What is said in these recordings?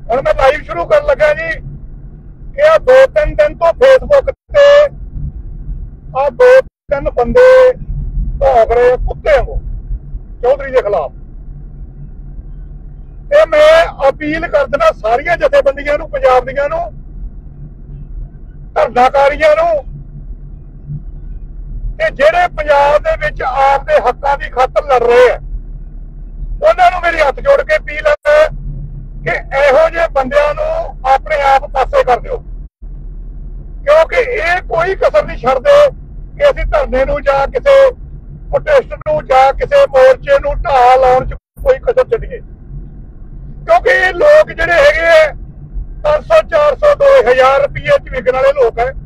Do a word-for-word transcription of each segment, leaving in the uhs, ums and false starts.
ਹੁਣ मैं लाइव शुरू कर लगा जी कि आ दो तीन दिन तो फेसबुक ते आ दो तीन बंदे भौंक रहे कुत्ते को चौधरी के खिलाफ। ते मैं अपील कर देना सारिया जथेबंदियां नूं, पंजाब दियां नूं, धरनाकारियां नूं कि जिहड़े पंजाब दे विच आप दे हक्कां दी खातर लड़ रहे हैं, उन्हां नूं मेरी हथ जोड़ के अपील है कि इहो जे बंदियां नूं अपने आप पासे कर दिओ, क्योंकि ये कोई कसर नहीं छड्डदे कि असीं धरने नूं जां किसी प्रोटेस्ट नूं जां किसी मोर्चे नूं ढाह लाउण च कोई कसर छड्डीए, क्योंकि ये लोग जिहड़े हैगे पांच सौ चार सौ दो हजार रुपये च विकण वाले लोग है।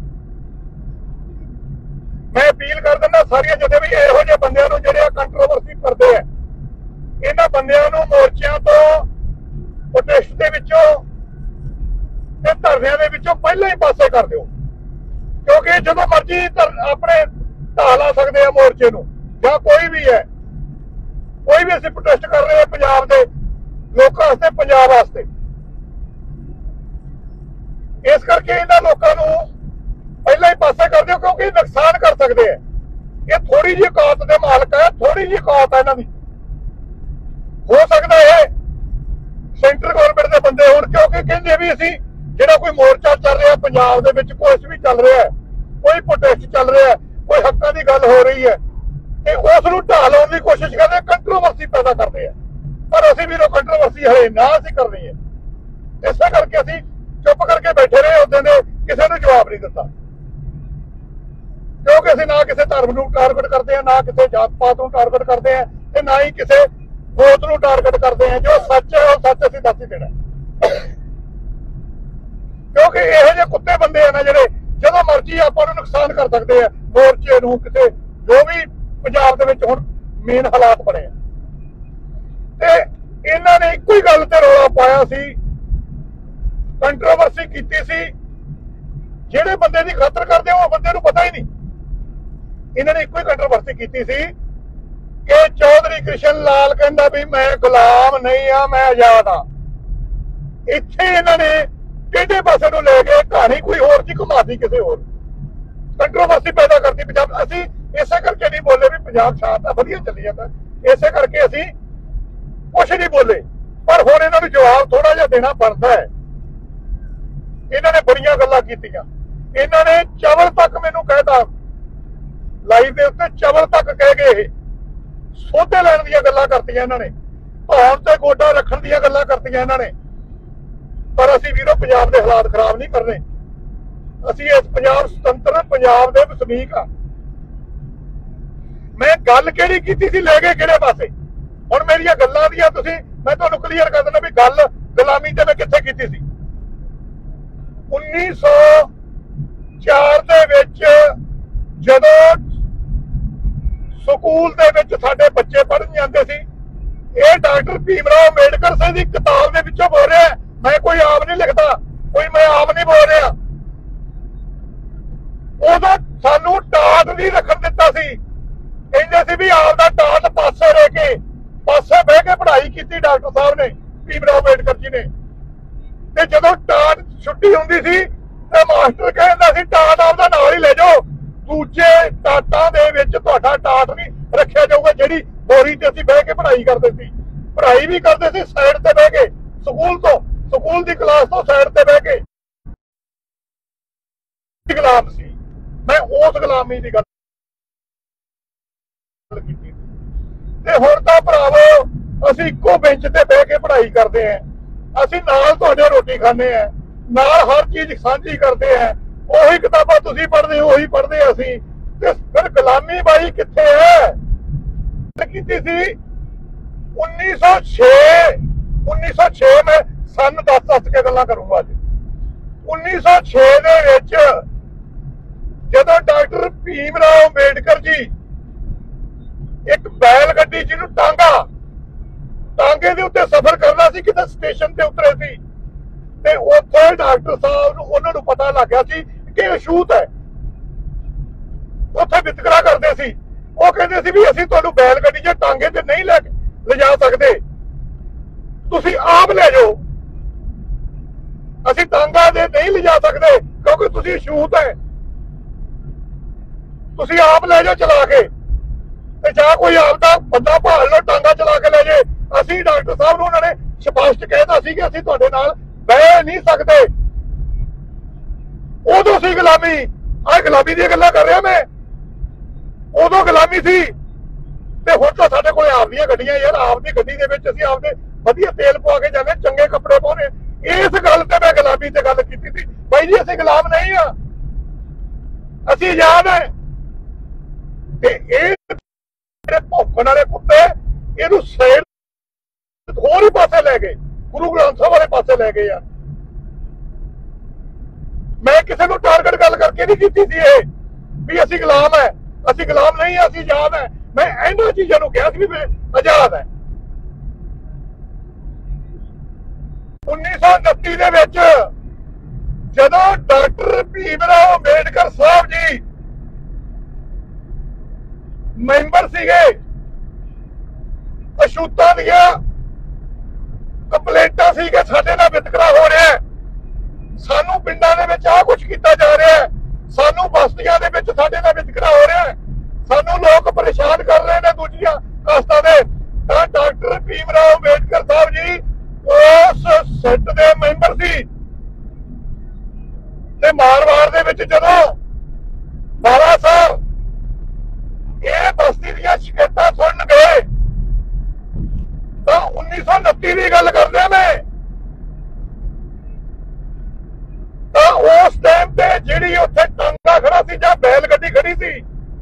मैं अपील कर दिंदा सारिया जदे भी इहो जे बंदियां नूं जिहड़े कंट्रोवर्सी करदे आ, इन्हां बंदियां नूं मोर्चिਆਂ ਤੋਂ प्रोटेस्ट ਦੇ ਵਿੱਚੋਂ ਤੇ ਧਰਨਿਆਂ ਦੇ ਵਿੱਚੋਂ ਪਹਿਲਾਂ ਹੀ ਪਾਸੇ ਕਰ ਦਿਓ, ਕਿਉਂਕਿ ਜਦੋਂ ਮਰਜ਼ੀ ਆਪਣੇ ਢਾਹ ਲਾ ਸਕਦੇ ਆ ਮੋਰਚੇ ਨੂੰ ਜਾਂ ਕੋਈ ਵੀ ਹੈ, ਕੋਈ ਵੀ ਅਸੀਂ ਪ੍ਰੋਟੈਸਟ ਕਰ ਰਹੇ ਹਾਂ ਪੰਜਾਬ ਦੇ ਲੋਕਾਂ ਵਾਸਤੇ, ਪੰਜਾਬ ਵਾਸਤੇ। ਇਸ ਕਰਕੇ ਇਹਨਾਂ ਲੋਕਾਂ ਨੂੰ ਪਹਿਲਾਂ ਹੀ ਪਾਸੇ ਕਰ ਦਿਓ, ਕਿਉਂਕਿ ਨੁਕਸਾਨ ਕਰ ਸਕਦੇ ਆ। ਇਹ ਥੋੜੀ ਜਿਹੀ ਔਕਾਤ ਦੇ ਮਾਲਕ ਹੈ, ਥੋੜੀ ਜਿਹੀ ਔਕਾਤ ਹੈ ਇਹਨਾਂ ਦੀ। ਹੋ ਸਕਦਾ ਹੈ सेंटर गवर्नमेंट के बंदे हो, क्योंकि कहते भी असी जो कोई मोर्चा चल रहा पंजाब दे विच, कुछ भी चल रहा है, कोई प्रोटेस्ट चल रहा है, कोई हक्कां की गल हो रही है, उस नूं ढाह लाउण दी कोशिश करते, कंट्रोवर्सी पैदा करते हैं। पर असी भी कंट्रोवर्सी हले ना असी करनी है, इस करके असी चुप करके बैठे रहे। उस दिन किसी नूं जवाब नहीं दिता, क्योंकि असी ना किसी धर्म नूं टारगेट करते हैं, ना किसी जात पात नूं टारगेट करते हैं, ते ना ही किसी गोत नूं टारगेट करते हैं। जो सच है वो सच असीं दस ही देना, क्योंकि इहो जिहे कुत्ते बंदे हैं ना जिहड़े जदों मर्जी आपां नूं नुकसान कर सकते हैं, मोर्चे नूं किते जो भी पंजाब दे विच हुण मेन हालात बने ते इन्हां ने इक्को ही गल ते रौला पाया सी, कंट्रोवर्सी कीती सी। जिहड़े बंदे दी खातर करदे ओ बंदे नूं पता ही नहीं। इन्हां ने इक्को ही कंट्रोवर्सी कीती सी कि चौधरी कृष्ण लाल कहता भी मैं गुलाम नहीं हाँ, मैं आजाद हाँ। इत्थे इन्होंने टेढ़े पासे नूं ले गए, कहानी कोई होर सी घुमाती किसी होर, कंट्रोवर्सी पैदा करती पंजाब। असी इसे करके नहीं बोले भी पंजाब शांत है, वधिया चली जाता, इसे करके असी कुछ नहीं बोले। पर हुण इन्हां नूं जवाब थोड़ा जिहा देना बनता है। इन्होंने बड़ियां गल्लां कीतियां, इन्होंने चवल तक मैनूं कहता लाइव दे उत्ते, चवल तक कह गए, सोधे लैण दीयां गल्लां करतियां इन्हां ने, धौण ते गोडा रखण दीयां गल्लां करतियां इन्हां ने। पर असीं वीरों पंजाब दे हालात खराब नहीं करने, असीं इस पंजाब सुतंत्र पंजाब दे वसनीक आ। मैं गल किहड़ी कीती सी, ले गए किहड़े पासे? हुण मेरियां गल्लां दीयां तुसीं, मैं तुहानूं क्लीयर कर दिंदा भी गल गुलामी ते मैं कित्थे कीती सी। उन्नीस सौ चार दे विच जदों स्कूल दे विच साडे बच्चे पढ़न जांदे सी, ये डॉक्टर भीमराव अंबेडकर सिंह दी किताब दे विचों बोल रहा है। मैं कोई आप नहीं लिखता, कोई मैं आप नहीं बोल रहा। उदों सानू टाट नहीं रखन दिता सी, कहंदे सी भी आपदा टाट पासे रह के, पासे बह के पढ़ाई की डॉक्टर साहब ने, भीमराव अंबेडकर जी ने। ते जदों टाट छुट्टी हुंदी सी ते मास्टर कहंदा सी टाट आपदा नाल ही ले जाओ, दूजे टाटां दे विच तुहाडा टाट नहीं रखिया जाऊगा, जिहड़ी बोरी ते असीं बह के पढ़ाई करदे सी। पढ़ाई भी करदे सी साइड ते बह के, स्कूल तो स्कूल दी क्लास तो साइड ते बह के। गुलाम सी मैं, उस गुलामी दी गल कीती। ते हुण तां भरावो असीं इक्को बेंच ते बह के पढ़ाई करदे हैं, असीं नाल तुहाडे रोटी खाने हैं, नाल हर चीज साझी करते हैं। ਉਹੀ किताबां तुसीं पढ़दे हो, ਉਹੀ पढ़दे असीं, ते फिर गुलामी बाई कित्थे है? कीती सी उन्नीस सौ छे उन्नीस सौ छे में सन दस दस के गल्लां करूंगा अज। उन्नीस सौ छे दे विच जदों डॉक्टर भीमराव अंबेडकर जी एक बैल गड्डी जिहनूं टांगा टांगे दे उत्ते सफर करना सी, किते स्टेशन ते उतरे सी, ते उत्थे डॉक्टर साहब नूं उन्हां नूं पता लग गया सी कि अछूत है। उत्थे वितकरा करदे सी, ਉਹ ਕਹਿੰਦੇ ਸੀ ਵੀ ਅਸੀਂ ਤੁਹਾਨੂੰ ਬੈਲ ਗੱਡੀ 'ਚ ਟਾਂਗੇ ਤੇ ਨਹੀਂ ਲੈ ਲਿਜਾ ਸਕਦੇ, ਤੁਸੀਂ ਆਪ ਲੈ ਜਾਓ। ਅਸੀਂ ਟਾਂਗਾ ਦੇ ਨਹੀਂ ਲਿਜਾ ਸਕਦੇ ਕਿਉਂਕਿ ਤੁਸੀਂ ਛੂਤ ਹੈ। ਤੁਸੀਂ ਆਪ ਲੈ ਜਾਓ ਚਲਾ ਕੇ, ਤੇ ਜਾਂ ਕੋਈ ਆਪਦਾ ਬੰਦਾ ਭਾਲ ਲਓ ਟਾਂਗਾ ਚਲਾ ਕੇ ਲੈ ਜੇ। ਅਸੀਂ ਡਾਕਟਰ ਸਾਹਿਬ ਨੂੰ ਉਹਨਾਂ ਨੇ ਸਪਸ਼ਟ ਕਹਿਤਾ ਸੀ ਕਿ ਅਸੀਂ ਤੁਹਾਡੇ ਨਾਲ ਬਹਿ ਨਹੀਂ ਸਕਦੇ। ਉਦੋਂ ਸੀ ਗੁਲਾਮੀ, ਆਹ ਗੁਲਾਮੀ ਦੀਆਂ ਗੱਲਾਂ ਕਰ ਰਿਹਾ ਮੈਂ। ਉਦੋਂ ਗੁਲਾਮੀ ਸੀ ਤੇ ਹੁਣ ਤਾਂ ਸਾਡੇ ਕੋਲ ਆਪਦੀਆਂ ਗੱਡੀਆਂ ਯਾਰ। ਆਪਦੀ ਗੱਡੀ ਦੇ ਵਿੱਚ ਅਸੀਂ ਆਪਦੇ ਵਧੀਆ ਤੇਲ ਪਵਾ ਕੇ ਜਾਂਦੇ, ਚੰਗੇ ਕੱਪੜੇ ਪਾਉਣੇ। ਇਸ ਗੱਲ ਤੇ ਮੈਂ ਗੁਲਾਮੀ ਤੇ ਗੱਲ ਕੀਤੀ ਸੀ। ਬਾਈ ਜੀ ਅਸੀਂ ਗੁਲਾਮ ਨਹੀਂ ਆ, ਅਸੀਂ ਆਜ਼ਾਦ ਹੈ। ਤੇ ਇਹ ਜਿਹੜੇ ਭੌਂਕਣ ਵਾਲੇ ਕੁੱਤੇ ਇਹਨੂੰ ਸੇਡ ਹੋਰ ਹੀ ਪਾਸੇ ਲੈ ਗਏ, ਗੁਰੂ ਗ੍ਰੰਥ ਸਾਹਿਬ ਵਾਲੇ ਪਾਸੇ ਲੈ ਗਏ ਯਾਰ। ਮੈਂ ਕਿਸੇ ਨੂੰ ਟਾਰਗੇਟ ਗੱਲ ਕਰਕੇ ਨਹੀਂ ਕੀਤੀ ਸੀ ਇਹ ਵੀ ਅਸੀਂ ਗੁਲਾਮ ਹੈ, ਅਸੀਂ ਗੁਲਾਮ ਨਹੀਂ ਆ, ਅਸੀਂ ਆਜ਼ਾਦ ਹੈ। ਮੈਂ ਇਹਨਾਂ ਚੀਜ਼ਾਂ ਨੂੰ ਕਿਹਾ ਸੀ ਵੀ ਮੈਂ ਆਜ਼ਾਦ ਹੈ। ਉੱਨੀ ਸੌ ਉਨੱਤੀ ਦੇ ਵਿੱਚ ਜਦੋਂ ਡਾਕਟਰ ਭੀਮ ਰਾਓ ਅੰਬੇਡਕਰ ਸਾਹਿਬ ਜੀ ਮੈਂਬਰ ਸੀਗੇ, ਅਛੂਤਾਂ ਦੀਆਂ ਕੰਪਲੇਂਟਾਂ ਸੀ ਕਿ ਸਾਡੇ ਨਾਲ ਵਿਤਕਰਾ ਹੋ ਰਿਹਾ, ਸਾਨੂੰ ਪਿੰਡਾਂ ਦੇ ਵਿੱਚ ਆਹ ਕੁਝ ਕੀਤਾ ਜਾ ਰਿਹਾ, ਸਾਨੂੰ ਬਸਤੀਆਂ ਦੇ ਵਿੱਚ ਸਾਡੇ ਨਾਲ ਵਿਤਕਰਾ ਹੋ ਰਿਹਾ, ਸਾਨੂੰ ਲੋਕ ਪਰੇਸ਼ਾਨ ਕਰ ਰਹੇ ਨੇ ਦੂਜੀਆਂ ਕਾਸਤਾਂ ਦੇ। ਤਾਂ ਡਾਕਟਰ ਭੀਮ ਰਾਓ ਅੰਬੇਡਕਰ ਸਾਹਿਬ ਜੀ ਉਸ ਸੈੱਟ ਦੇ ਮੈਂਬਰ ਸੀ। ਤੇ ਮਾਰਵਾੜ ਦੇ ਵਿੱਚ ਜਦੋਂ ਬਾਰਾ ਸਾਹਿਬ ਇਹ ਬਸਤੀ ਦੀਆਂ ਸ਼ਿਕਾਇਤਾਂ ਸੁਣਨ ਗਏ ਤਾਂ ਉੱਨੀ ਸੌ ਉਨੱਤੀ ਦੀ ਗੱਲ ਕਰਦੇ ਮੈਂ। ਤਾਂ ਉਸ ਟਾਈਮ ਤੇ ਜਿਹੜੀ ਉੱਥੇ ਟਾਂਗਾ ਖੜਾ ਸੀ ਜਾਂ ਬੈਲ ਗੱਡੀ ਖੜੀ ਸੀ,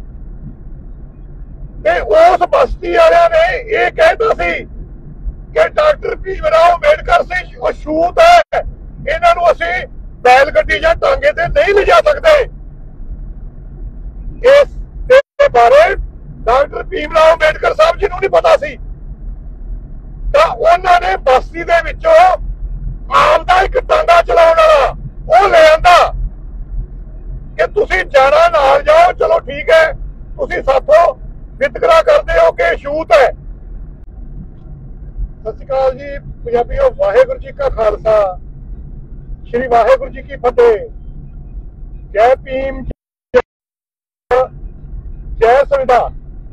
ਤੇ ਉਸ ਬਸਤੀ ਵਾਲਿਆਂ ਨੇ ਇਹ ਕਹਿਤਾ ਸੀ ਕਿ ਡਾਕਟਰ ਭੀਮ ਰਾਓ ਅੰਬੇਡਕਰ ਸਿੰਘ ਅਛੂਤ ਹੈ, ਇਹਨਾਂ ਨੂੰ ਅਸੀਂ ਬੈਲ ਗੱਡੀ ਜਾਂ ਟਾਂਗੇ ਤੇ ਨਹੀਂ ਲਿਜਾ ਸਕਦੇ। ਇਸ ਦੇ ਬਾਰੇ ਡਾਕਟਰ ਭੀਮ ਰਾਓ ਅੰਬੇਡਕਰ ਸਾਹਿਬ ਜੀ ਨੂੰ ਨਹੀਂ ਪਤਾ ਸੀ। ਤਾਂ ਉਹਨਾਂ ਨੇ ਬਸਤੀ ਦੇ ਵਿੱਚੋਂ ਆਪਦਾ ਇੱਕ ਟਾਂਗਾ ਚਲਾਉਣ ਵਾਲਾ ਉਹ ਲੈ ਆਂਦਾ ਕਿ ਤੁਸੀਂ ਜਾਣਾ ਨਾਲ ਜਾਓ, ਚਲੋ ਠੀਕ ਹੈ, ਤੁਸੀਂ ਸਾਥੋਂ ਵਿਤਕਰਾ ਕਰਦੇ ਹੋ ਕਿ ਛੂਤ ਹੈ। ਸਤਿ ਸ਼੍ਰੀ ਅਕਾਲ ਜੀ ਪੰਜਾਬੀਓ, ਵਾਹਿਗੁਰੂ ਜੀ ਕਾ ਖਾਲਸਾ, ਸ਼੍ਰੀ ਵਾਹਿਗੁਰੂ ਜੀ ਕੀ ਫਤਿਹ। ਜੈ ਭੀਮ, ਜੈ ਸੰਵਿਧਾਨ।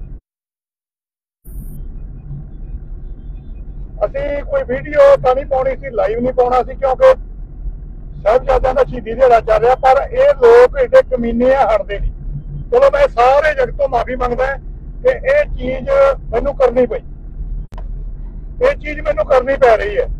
ਅਸੀਂ ਕੋਈ ਵੀਡੀਓ ਤਾਂ ਨਹੀਂ ਪਾਉਣੀ ਸੀ, ਲਾਈਵ ਨਹੀਂ ਪਾਉਣਾ ਸੀ ਕਿਉਂਕਿ ਸਾਹਿਬਜ਼ਾਦਿਆਂ ਦਾ ਸ਼ਹੀਦੀ ਦਿਹਾੜਾ ਚੱਲ ਰਿਹਾ, ਪਰ ਇਹ ਲੋਕ ਏਡੇ ਕਮੀਨੇ ਆ, ਹਟਦੇ ਨਹੀਂ। ਚਲੋ ਮੈਂ ਸਾਰੇ ਜਗਤ ਤੋਂ ਮਾਫੀ ਮੰਗਦਾ ਕਿ ਇਹ ਚੀਜ਼ ਮੈਨੂੰ ਕਰਨੀ ਪਈ, ਇਹ ਚੀਜ਼ ਮੈਨੂੰ ਕਰਨੀ ਪੈ ਰਹੀ ਹੈ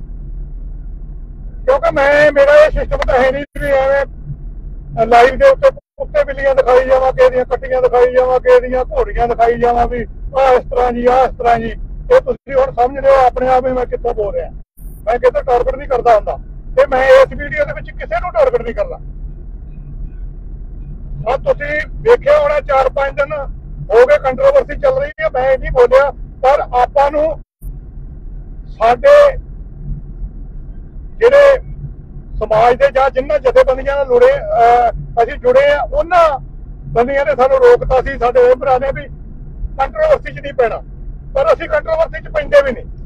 ਕਿਉਂਕਿ ਮੈਂ ਮੇਰਾ ਇਹ ਸਿਸਟਮ ਤਾਂ ਹੈ ਨਹੀਂ ਵੀ ਐਵੇਂ ਲਾਈਵ ਦੇ ਉੱਤੇ ਕੁੱਤੇ ਬਿੱਲੀਆਂ ਦਿਖਾਈ ਜਾਵਾਂ, ਕਿਸੇ ਦੀਆਂ ਕੱਟੀਆਂ ਦਿਖਾਈ ਜਾਵਾਂ, ਕਿਸੇ ਦੀਆਂ ਘੋੜੀਆਂ ਦਿਖਾਈ ਜਾਵਾਂ ਵੀ ਆਹ ਇਸ ਤਰ੍ਹਾਂ ਜੀ, ਆਹ ਇਸ ਤਰ੍ਹਾਂ ਜੀ। ਇਹ ਤੁਸੀਂ ਹੁਣ ਸਮਝਦੇ ਹੋ ਆਪਣੇ ਆਪ ਹੀ ਮੈਂ ਕਿੱਥੋਂ ਬੋਲ ਰਿਹਾ। ਮੈਂ ਕਿਤੇ ਟਾਰਗੇਟ ਨਹੀਂ ਕਰਦਾ ਹੁੰਦਾ ਤੇ ਮੈਂ ਇਸ ਵੀਡੀਓ ਦੇ ਵਿੱਚ ਕਿਸੇ ਨੂੰ ਟਾਰਗੇਟ ਨਹੀਂ ਕਰਦਾ। ਹਾਂ ਤੁਸੀਂ ਵੇਖਿਆ ਹੋਣਾ ਚਾਰ ਪੰਜ ਦਿਨ ਹੋ ਗਏ ਕੰਟਰੋਵਰਸੀ ਚੱਲ ਰਹੀ ਹੈ, ਮੈਂ ਨਹੀਂ ਬੋਲਿਆ, ਪਰ ਆਪਾਂ ਨੂੰ ਸਾਡੇ ਜਿਹੜੇ ਸਮਾਜ ਦੇ ਜਾਂ ਜਿਨ੍ਹਾਂ ਜਥੇਬੰਦੀਆਂ ਨਾਲ ਜੁੜੇ ਅਸੀਂ ਜੁੜੇ ਆ, ਉਹਨਾਂ ਬੰਦੀਆਂ ਨੇ ਸਾਨੂੰ ਰੋਕਤਾ ਸੀ, ਸਾਡੇ ਭਰਾ ਨੇ ਵੀ ਕੰਟਰੋਵਰਸੀ 'ਚ ਨਹੀਂ ਪੈਣਾ, ਪਰ ਅਸੀਂ ਕੰਟਰੋਵਰਸੀ 'ਚ ਪੈਂਦੇ ਵੀ ਨਹੀਂ।